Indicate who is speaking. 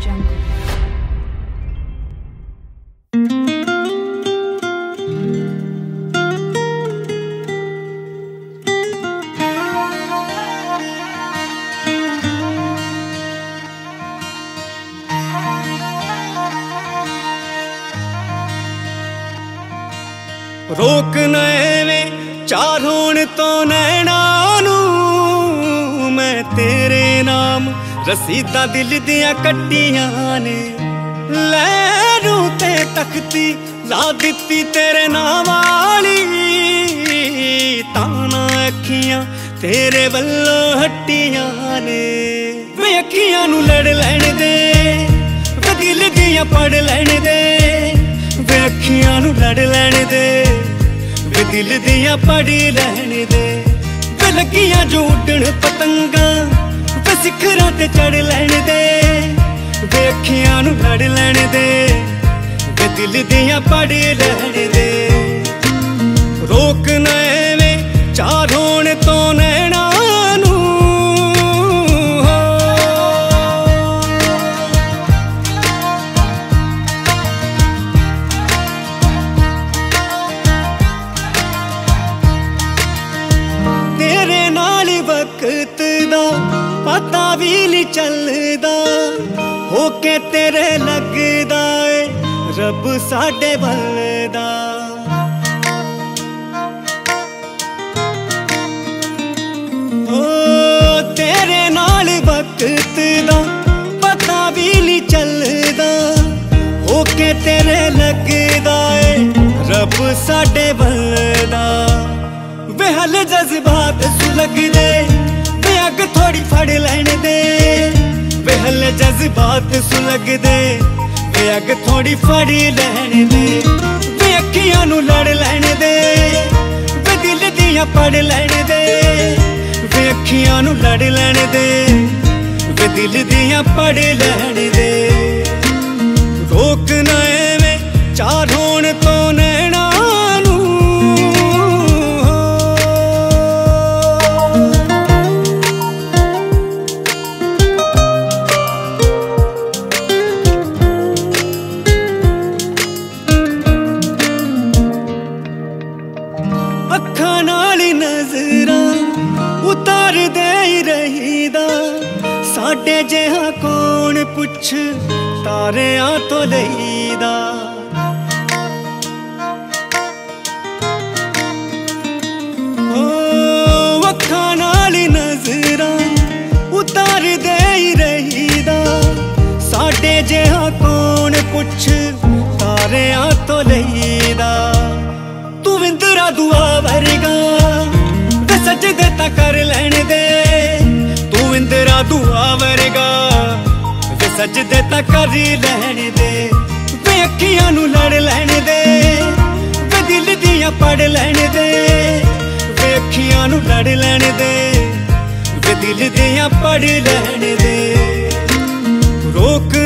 Speaker 1: Jungle.
Speaker 2: रोक नैवे चार होण तो नैना नू मैं तेरे नाम रसीदा दिल दिया कट्टियां ने लैरू ते तख्ती ला दिती तेरे नाम वाली ताना अखियां तेरे वल्लों हट्टियां ने वे अखियां नू लड़ लैण दे वे दिल दियां पढ़ लैण दे वे अखियां नू लड़ लैण दे वे दिल दियां पढ़ लैण दे वे लगियां जो उड्डण पतंगा वे सिखरां ते चढ़ लैण दे वे अखियां नू लड़ लैण दे वे दिल दियां पढ़ लैण दे रोक ना एवें चार होण तो नैना नू तेरे नाल वक्त दा पता भी नहीं चलदा होके तेरे लगदा ए रब साडे बलदा तेरे नाल वक्त दा पता भी नहीं चलदा होके तेरे लगदा ए रब साडे बलदा वे हल जज्बात सुलगदे वे अग थोड़ी फड़ लैण दे वे हल जज्बात सुलगदे वे अग थोड़ी फड़ लैण दे वे अखियां नू लड़ लैण दे वे दिल दियां पढ़ लैण दे वे अखियां नू लड़ लैण दे वे दिल दियां पढ़ लैण दे रोक ना एवें चार होण तो नैना नू अखां नाल नजरां उतार दे रहीदा साडे जिहा कौन पुछ तारियां तो लईदा अखां नाल नजरां उतार दे रहीदा साडे जिहा कौन पुछ तारियां तो लईदा तू विंदरा दुआ वर्गा वे सजदे तां कर लैण दे तू विंदरा दुआ वर्गा वे सजदे तां कर लैण दे वे अखियां नू लड़ लैण दे वे दिल दियां पढ़ लैण दे वे अखियां नू लड़ लैण दे वे दिल दियां पढ़ लैण दे रोक